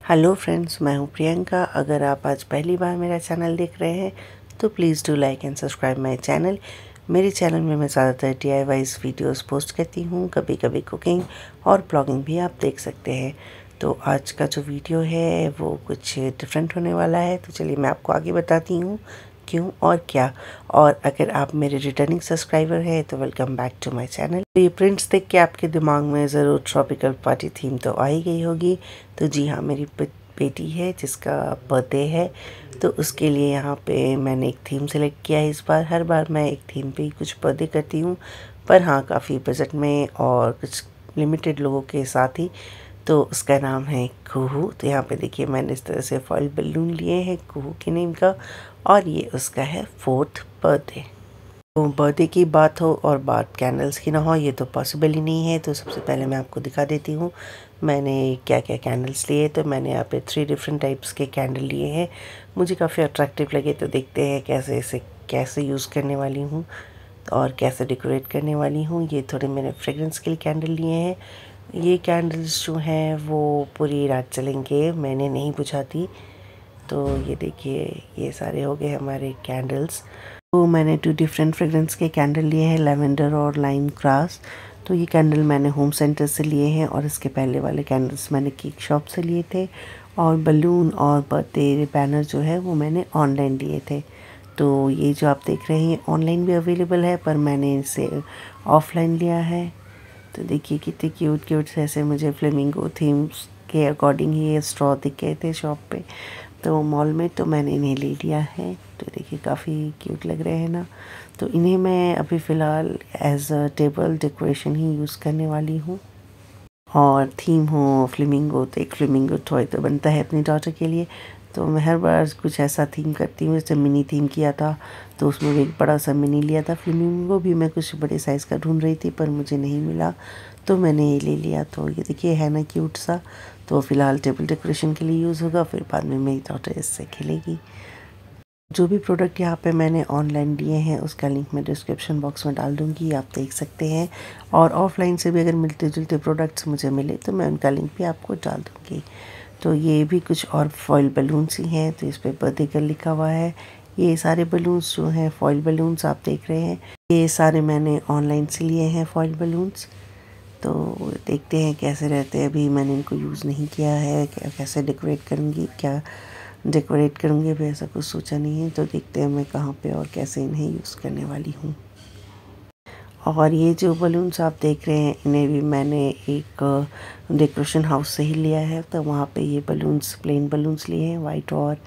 Hello friends, मैं हूं प्रियंका। अगर आप आज पहली बार मेरा चैनल देख रहे हैं तो please do like and subscribe my channel. मेरे चैनल में मैं ज़्यादातर DIYs वीडियोस पोस्ट करती हूं, कभी कभी कुकिंग और ब्लॉगिंग भी आप देख सकते हैं। तो आज का जो वीडियो है वो कुछ डिफरेंट होने वाला है, तो चलिए मैं आपको आगे बताती हूँ क्यों और क्या। और अगर आप मेरे रिटर्निंग सब्सक्राइबर हैं तो welcome back to my channel. तो ये प्रिंट्स देख के आपके दिमाग में ज़रूर ट्रॉपिकल पार्टी थीम तो आ ही गई होगी। तो जी हाँ, मेरी बेटी है जिसका बर्थडे है, तो उसके लिए यहाँ पे मैंने एक थीम सेलेक्ट किया है। इस बार हर बार मैं एक थीम पे ही कुछ बर्थडे करती हूँ, पर हाँ काफ़ी बजट में और कुछ लिमिटेड लोगों के साथ ही। तो उसका नाम है कुहू। तो यहाँ पे देखिए मैंने इस तरह से फॉइल बलून लिए हैं कुहू के नेम का, और ये उसका है 4th बर्थडे। तो बर्थडे की बात हो और बात कैंडल्स की ना हो, ये तो पॉसिबल ही नहीं है। तो सबसे पहले मैं आपको दिखा देती हूँ मैंने क्या क्या कैंडल्स लिए। तो मैंने यहाँ पे 3 डिफरेंट टाइप्स के कैंडल लिए हैं, मुझे काफ़ी अट्रैक्टिव लगे। तो देखते हैं कैसे यूज़ करने वाली हूँ और कैसे डेकोरेट करने वाली हूँ। ये थोड़े मैंने फ्रेगरेंस के लिए कैंडल लिए हैं। ये कैंडल्स जो हैं वो पूरी रात चलेंगे, मैंने नहीं बुझाती। तो ये देखिए ये सारे हो गए हमारे कैंडल्स। तो मैंने 2 डिफरेंट फ्रेगरेंस के कैंडल लिए हैं, लेवेंडर और लाइम ग्रास। तो ये कैंडल मैंने होम सेंटर से लिए हैं, और इसके पहले वाले कैंडल्स मैंने केक शॉप से लिए थे। और बलून और बर्थडे बैनर जो है वो मैंने ऑनलाइन लिए थे। तो ये जो आप देख रहे हैं ऑनलाइन भी अवेलेबल है, पर मैंने इसे ऑफलाइन लिया है। तो देखिए कितने क्यूट क्यूट से ऐसे मुझे फ्लेमिंगो थीम्स के अकॉर्डिंग ही ये स्ट्रॉ दिख गए थे शॉप पे, तो मॉल में। तो मैंने इन्हें ले लिया है। तो देखिए काफ़ी क्यूट लग रहे हैं ना। तो इन्हें मैं अभी फ़िलहाल एज अ टेबल डेकोरेशन ही यूज़ करने वाली हूँ। और थीम हो फ्लेमिंगो, तो एक फ्लेमिंगो टॉय तो बनता है अपनी डॉटर के लिए। तो मैं हर बार कुछ ऐसा थीम करती हूँ। जैसे मिनी थीम किया था तो उसमें भी एक बड़ा सा मिनी लिया था। फ्लेमिंगो भी मैं कुछ बड़े साइज़ का ढूंढ रही थी पर मुझे नहीं मिला, तो मैंने ये ले लिया। तो ये देखिए है ना क्यूट सा। तो फ़िलहाल टेबल डेकोरेशन के लिए यूज़ होगा, फिर बाद में मेरी डॉटर इससे खेलेगी। जो भी प्रोडक्ट यहाँ पे मैंने ऑनलाइन लिए हैं उसका लिंक मैं डिस्क्रिप्शन बॉक्स में डाल दूँगी, आप देख सकते हैं। और ऑफ़लाइन से भी अगर मिलते जुलते प्रोडक्ट्स मुझे मिले तो मैं उनका लिंक भी आपको डाल दूँगी। तो ये भी कुछ और फॉइल बलून्स ही हैं, तो इस पर बर्थडे गर्ल लिखा हुआ है। ये सारे बलून्स जो हैं फॉइल बलून्स आप देख रहे हैं, ये सारे मैंने ऑनलाइन से लिए हैं फॉइल बलून्स। तो देखते हैं कैसे रहते हैं। अभी मैंने इनको यूज़ नहीं किया है, कैसे डेकोरेट करूँगी, क्या डेकोरेट करूँगी अभी ऐसा कुछ सोचा नहीं है। तो देखते हैं मैं कहाँ पे और कैसे इन्हें यूज़ करने वाली हूँ। और ये जो बलून्स आप देख रहे हैं इन्हें भी मैंने एक डेकोरेशन हाउस से ही लिया है। तो वहाँ पे ये बलून्स प्लेन बलून्स लिए हैं वाइट और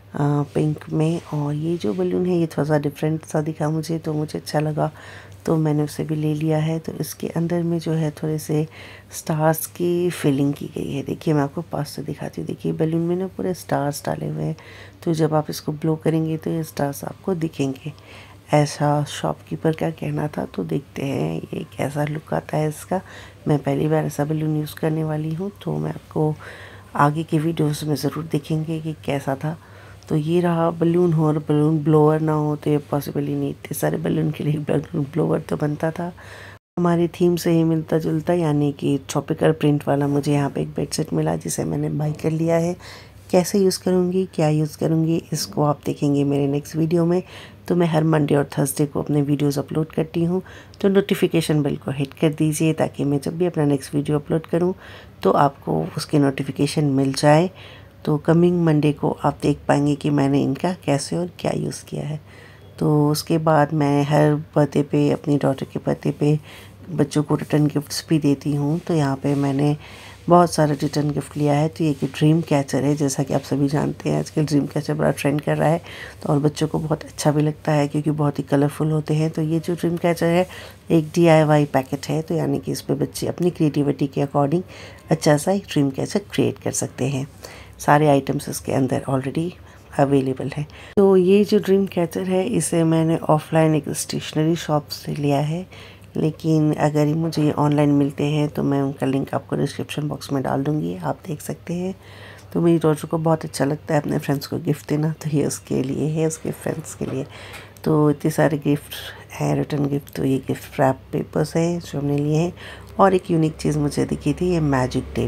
पिंक में। और ये जो बलून है ये थोड़ा सा डिफरेंट सा दिखा मुझे, तो मुझे अच्छा लगा, तो मैंने उसे भी ले लिया है। तो इसके अंदर में जो है थोड़े से स्टार्स की फिलिंग की गई है। देखिए मैं आपको पास से दिखाती हूँ। देखिए बलून में ना पूरे स्टार्स डाले हुए हैं, तो जब आप इसको ब्लो करेंगे तो ये स्टार्स आपको दिखेंगे। ऐसा शॉपकीपर का कहना था। तो देखते हैं ये कैसा लुक आता है इसका। मैं पहली बार ऐसा बलून यूज़ करने वाली हूँ, तो मैं आपको आगे के वीडियोस में ज़रूर देखेंगे कि कैसा था। तो ये रहा बलून हो, और बलून ब्लोअर ना हो तो ये पॉसिबल ही नहीं। इतने सारे बलून के लिए बलून ब्लोअर तो बनता था। हमारी थीम से ही मिलता जुलता, यानी कि ट्रॉपिकल प्रिंट वाला मुझे यहाँ पे एक बेड सेट मिला जिसे मैंने बाई कर लिया है। कैसे यूज़ करूँगी, क्या यूज़ करूँगी, इसको आप देखेंगे मेरे नेक्स्ट वीडियो में। तो मैं हर मंडे और थर्सडे को अपने वीडियोस अपलोड करती हूँ, तो नोटिफिकेशन बेल को हिट कर दीजिए ताकि मैं जब भी अपना नेक्स्ट वीडियो अपलोड करूँ तो आपको उसकी नोटिफिकेशन मिल जाए। तो कमिंग मंडे को आप देख पाएंगे कि मैंने इनका कैसे और क्या यूज़ किया है। तो उसके बाद मैं हर बर्थडे पे, अपनी डॉटर के बर्थडे पे बच्चों को रिटर्न गिफ्ट्स भी देती हूँ। तो यहाँ पे मैंने बहुत सारा रिटर्न गिफ्ट लिया है। तो ये कि ड्रीम कैचर है, जैसा कि आप सभी जानते हैं आजकल ड्रीम कैचर बड़ा ट्रेंड कर रहा है। तो और बच्चों को बहुत अच्छा भी लगता है क्योंकि बहुत ही कलरफुल होते हैं। तो ये जो ड्रीम कैचर है एक DIY पैकेट है, तो यानी कि इस पर बच्चे अपनी क्रिएटिविटी के अकॉर्डिंग अच्छा सा एक ड्रीम कैचर क्रिएट कर सकते हैं। सारे आइटम्स इसके अंदर ऑलरेडी अवेलेबल है। तो ये जो ड्रीम कैचर है इसे मैंने ऑफलाइन एक स्टेशनरी शॉप से लिया है, लेकिन अगर ये मुझे ऑनलाइन मिलते हैं तो मैं उनका लिंक आपको डिस्क्रिप्शन बॉक्स में डाल दूँगी, आप देख सकते हैं। तो मेरी डॉटर को बहुत अच्छा लगता है अपने फ्रेंड्स को गिफ्ट देना, तो ये उसके लिए है, उसके फ्रेंड्स के लिए। तो इतने सारे गिफ्ट हैं रिटर्न गिफ्ट। तो ये गिफ्ट रैप पेपर्स हैं जो हमने लिए हैं, और एक यूनिक चीज़ मुझे दिखी थी, ये मैजिक टेप।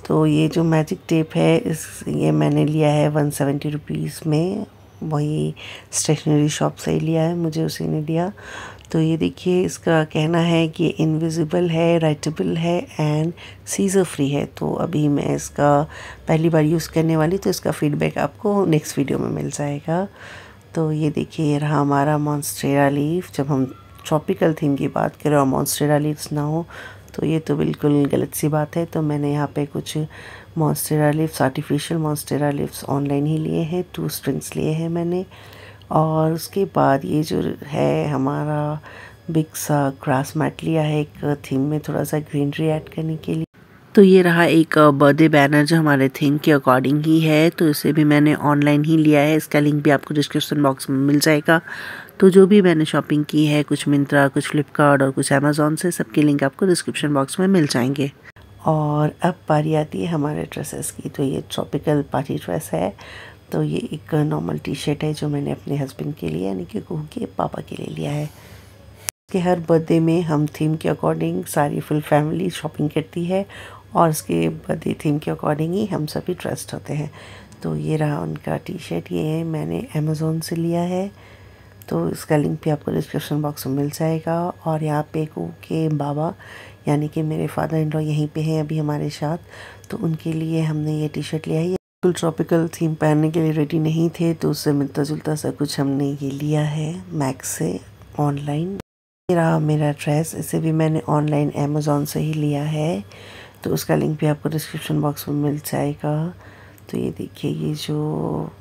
तो ये जो मैजिक टेप है ये मैंने लिया है 170 रुपीज़ में, वही स्टेशनरी शॉप से ही लिया है, मुझे उसी ने दिया। तो ये देखिए, इसका कहना है कि इनविजिबल है, राइटेबल है एंड सीजर फ्री है। तो अभी मैं इसका पहली बार यूज़ करने वाली, तो इसका फीडबैक आपको नेक्स्ट वीडियो में मिल जाएगा। तो ये देखिए, ये रहा हमारा मॉन्स्टेरा लीफ। जब हम ट्रॉपिकल थीम की बात करें और मॉन्स्टेरा लीव्स ना हो तो ये तो बिल्कुल गलत सी बात है। तो मैंने यहाँ पे कुछ monstera leaves, artificial monstera leaves online ही लिए हैं, 2 स्ट्रिंग्स लिए हैं मैंने। और उसके बाद ये जो है हमारा बिग सा ग्रास मैट लिया है एक थीम में थोड़ा सा ग्रीनरी ऐड करने के लिए। तो ये रहा एक बर्थडे बैनर जो हमारे थीम के अकॉर्डिंग ही है, तो इसे भी मैंने ऑनलाइन ही लिया है। इसका लिंक भी आपको डिस्क्रिप्शन बॉक्स में मिल जाएगा। तो जो भी मैंने शॉपिंग की है, कुछ मिंत्रा, कुछ फ्लिपकार्ट और कुछ अमेज़ॉन से, सबके लिंक आपको डिस्क्रिप्शन बॉक्स में मिल जाएंगे। और अब बारी आती है हमारे ड्रेसेस की। तो ये ट्रॉपिकल पार्टी ड्रेस है। तो ये एक नॉर्मल टी शर्ट है जो मैंने अपने हस्बैंड के लिए यानी कि कुहू के पापा के लिए लिया है। कि हर बर्थडे में हम थीम के अकॉर्डिंग सारी फुल फैमिली शॉपिंग करती है और उसके बर्थडे थीम के अकॉर्डिंग ही हम सभी ड्रेस्ड होते हैं। तो ये रहा उनका टी शर्ट, ये मैंने अमेज़ॉन से लिया है। तो इसका लिंक भी आपको डिस्क्रिप्शन बॉक्स में मिल जाएगा। और यहाँ पे कुहू के बाबा यानी कि मेरे फादर इन लॉ यहीं पे हैं अभी हमारे साथ, तो उनके लिए हमने ये टी शर्ट लिया है। ये बिल्कुल ट्रॉपिकल थीम पहनने के लिए रेडी नहीं थे, तो उससे मिलता जुलता सा कुछ हमने ये लिया है मैक्स से ऑनलाइन। ये रहा मेरा ड्रेस, इसे भी मैंने ऑनलाइन अमेज़ॉन से ही लिया है। तो उसका लिंक भी आपको डिस्क्रिप्शन बॉक्स में मिल जाएगा। तो ये देखिए, ये जो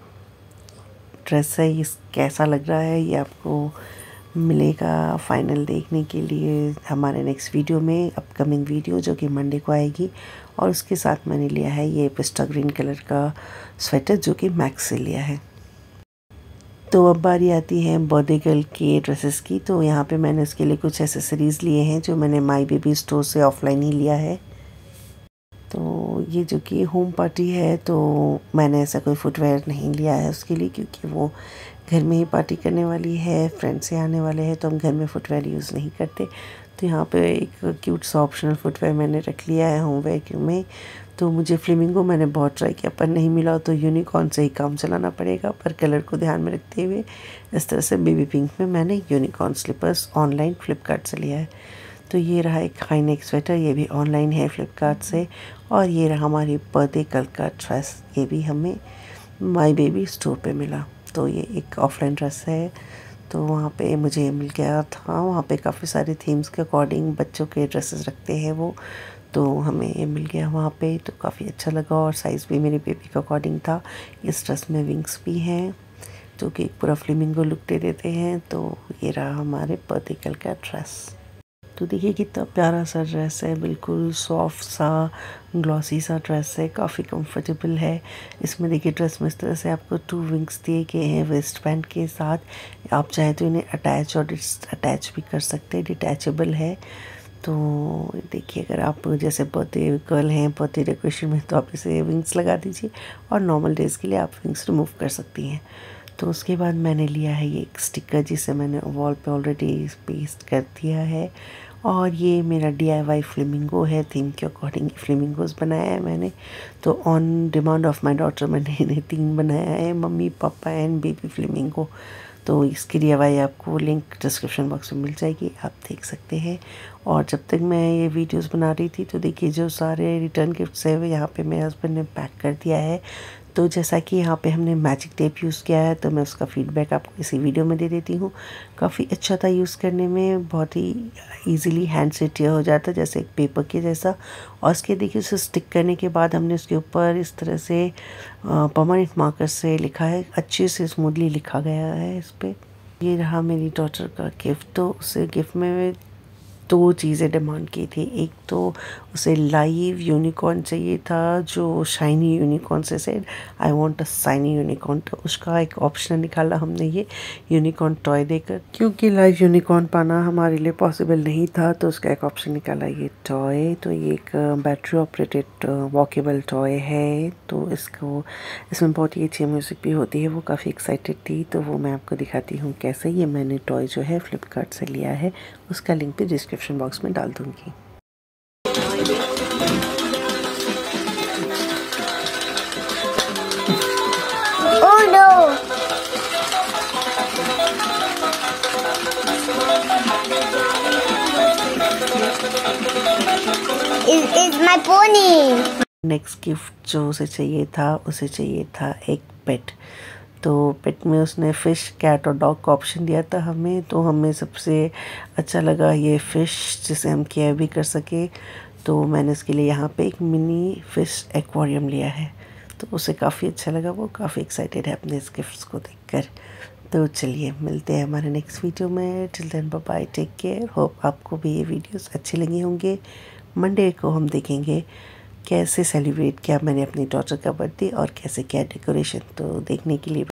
ड्रेस है ये कैसा लग रहा है ये आपको मिलेगा फाइनल देखने के लिए हमारे नेक्स्ट वीडियो में, अपकमिंग वीडियो जो कि मंडे को आएगी। और उसके साथ मैंने लिया है ये पिस्ता ग्रीन कलर का स्वेटर जो कि मैक्स से लिया है। तो अब बारी आती है बर्थडे गर्ल के ड्रेसेस की। तो यहाँ पे मैंने उसके लिए कुछ एसेसरीज़ लिए हैं जो मैंने माई बेबी स्टोर से ऑफलाइन ही लिया है। तो ये जो कि होम पार्टी है, तो मैंने ऐसा कोई फुटवेयर नहीं लिया है उसके लिए, क्योंकि वो घर में ही पार्टी करने वाली है, फ्रेंड्स से आने वाले हैं, तो हम घर में फुटवेयर यूज़ नहीं करते। तो यहाँ पे एक क्यूट सा ऑप्शनल फुटवेयर मैंने रख लिया है होमवेयर में। तो मुझे फ्लेमिंगो मैंने बहुत ट्राई किया पर नहीं मिला, तो यूनिकॉर्न से ही काम चलाना पड़ेगा। पर कलर को ध्यान में रखते हुए इस तरह से बेबी पिंक में मैंने यूनिकॉर्न स्लीपर्स ऑनलाइन फ्लिपकार्ट से लिया है। तो ये रहा एक हाई नेक स्वेटर, ये भी ऑनलाइन है फ्लिपकार्ट से। और ये रहा हमारी बर्थडे गर्ल का ड्रेस, ये भी हमें माई बेबी स्टोर पे मिला। तो ये एक ऑफलाइन ड्रेस है, तो वहाँ पे मुझे मिल गया था। वहाँ पे काफ़ी सारे थीम्स के अकॉर्डिंग बच्चों के ड्रेसेस रखते हैं वो, तो हमें ये मिल गया वहाँ पे। तो काफ़ी अच्छा लगा और साइज़ भी मेरी बेबी के अकॉर्डिंग था। इस ड्रेस में विंग्स भी हैं जो कि पूरा फ्लेमिंगो लुक दे देते हैं। तो ये रहा हमारे बर्थडे गर्ल का ड्रेस। तो देखिए कितना प्यारा सा ड्रेस है, बिल्कुल सॉफ्ट सा ग्लॉसी सा ड्रेस है, काफ़ी कंफर्टेबल है। इसमें देखिए ड्रेस में इस तरह से आपको 2 विंग्स दिए गए हैं वेस्ट बैंड के साथ। आप चाहें तो इन्हें अटैच और डिसअटैच भी कर सकते हैं, डिटैचेबल है। तो देखिए, अगर आप जैसे बर्थडे गर्ल हैं, बर्थडे डेकोरेशन में, तो आप इसे विंग्स लगा दीजिए और नॉर्मल डेज़ के लिए आप विंग्स रिमूव कर सकती हैं। तो उसके बाद मैंने लिया है ये एक स्टिकर जिसे मैंने वॉल पे ऑलरेडी पेस्ट कर दिया है। और ये मेरा DIY फ्लेमिंगो है, थीम के अकॉर्डिंग फ्लेमिंगोज बनाया है मैंने। तो on demand of my daughter मैंने इन्हें 3 बनाया है, mummy papa and baby flamingo. तो इसकी DIY आपको लिंक डिस्क्रिप्शन बॉक्स में मिल जाएगी, आप देख सकते हैं। और जब तक मैं ये वीडियोस बना रही थी तो देखिए जो सारे रिटर्न गिफ्ट्स है वो यहाँ पे मेरे हस्बैंड ने पैक कर दिया है। तो जैसा कि यहाँ पे हमने मैजिक टेप यूज़ किया है, तो मैं उसका फीडबैक आपको इसी वीडियो में दे देती हूँ। काफ़ी अच्छा था यूज़ करने में, बहुत ही इजीली हैंड से टेयर हो जाता है जैसे एक पेपर के जैसा। और इसके देखिए उसे स्टिक करने के बाद हमने उसके ऊपर इस तरह से परमानेंट मार्कर से लिखा है, अच्छे से स्मूथली लिखा गया है इस पर। ये रहा मेरी डॉटर का गिफ्ट। तो उसे गिफ्ट में 2 चीज़ें डिमांड की थी। एक तो उसे लाइव यूनिकॉर्न चाहिए था जो शाइनी यूनिकॉर्न से said I want a shiny unicorn. तो उसका एक ऑप्शन निकाला हमने ये यूनिकॉर्न टॉय देकर, क्योंकि लाइव यूनिकॉर्न पाना हमारे लिए पॉसिबल नहीं था। तो उसका एक ऑप्शन निकाला ये टॉय। तो ये एक बैटरी ऑपरेटेड वॉकेबल टॉय है। तो इसमें बहुत ही अच्छी म्यूज़िक भी होती है। वो काफ़ी एक्साइटेड थी, तो वो मैं आपको दिखाती हूँ कैसे। ये मैंने टॉय जो है फ्लिपकार्ट से लिया है, उसका लिंक भी डिस्क्रिप्शन बॉक्स में डाल दूँगी। is my pony. Next gift जो उसे चाहिए था एक पेट। तो पेट में उसने फ़िश, कैट और डॉग का ऑप्शन दिया था हमें। तो हमें सबसे अच्छा लगा ये फ़िश जिसे हम केयर भी कर सके। तो मैंने उसके लिए यहाँ पे एक मिनी फ़िश एक्वेरियम लिया है। तो उसे काफ़ी अच्छा लगा, वो काफ़ी एक्साइटेड है अपने इस गिफ्ट्स को देखकर। तो चलिए मिलते हैं हमारे नेक्स्ट वीडियो में। Till then bye bye, take care. Hope आपको भी ये वीडियोस अच्छे लगे होंगे। मंडे को हम देखेंगे कैसे सेलिब्रेट किया मैंने अपनी डॉटर का बर्थडे और कैसे किया डेकोरेशन। तो देखने के लिए